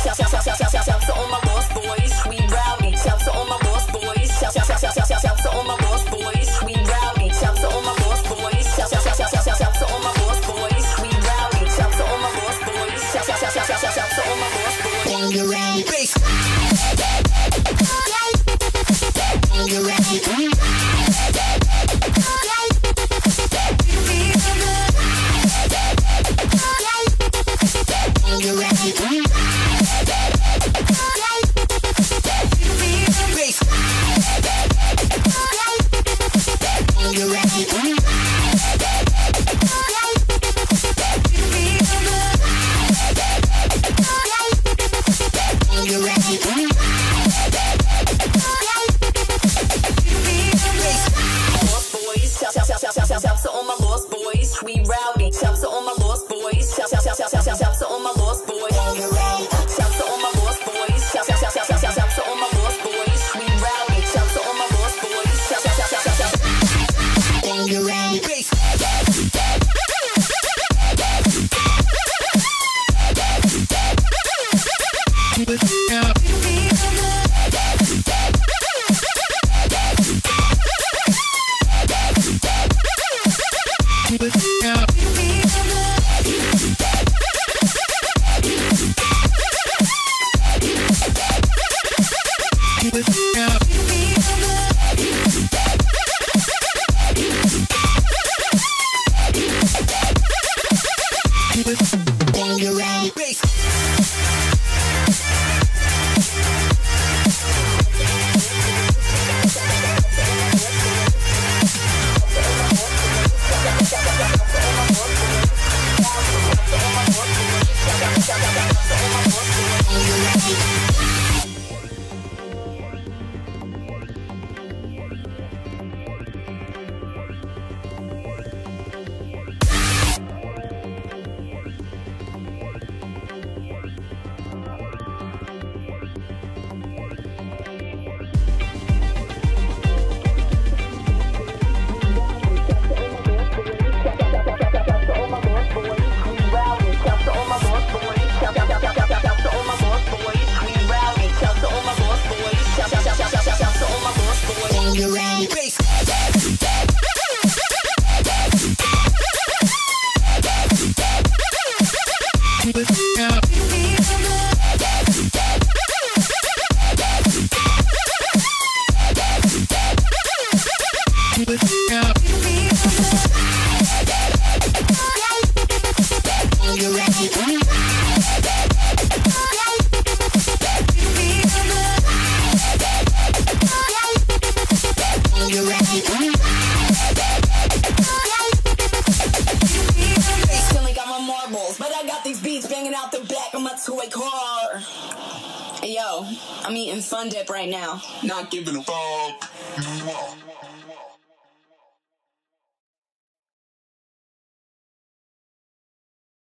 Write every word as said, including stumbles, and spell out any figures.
Shout, shout, shout, shout, shout, shout, shout to all my lost boys, we rowdy. Shout to all my lost boys. Shout, shout, shout, shout, shout, shout, shout to all my lost boys, we rowdy. Shout to all my lost boys. Shout, shout, shout, shout, shout, shout, shout to all my lost boys, we rowdy. Shout to all my lost boys. Shout, shout, shout, shout, shout, shout, shout to all my lost boys. Bangarang bass. Bangarang. Shout to all my lost boys, we rowdy. Shout to all my lost boys. Shout, shout, shout, shout, shout, shout, shout to all my lost boys. Shout to all my lost boys. Shout, shout, shout, shout, shout, shout, shout to all my lost boys, we rowdy. Shout to all my lost boys. Shout, shout, shout, shout, shout, shout. Bangarang bass. Keep it up. Keep it up. Keep it up. Keep it bangarang bass. Bangarang bass. Keep it up. Keep it up. Bangarang. Still ain't got my marbles, but I got these beats banging out the back of my toy car. Hey yo, I'm eating Fun Dip right now. Not giving a fuck.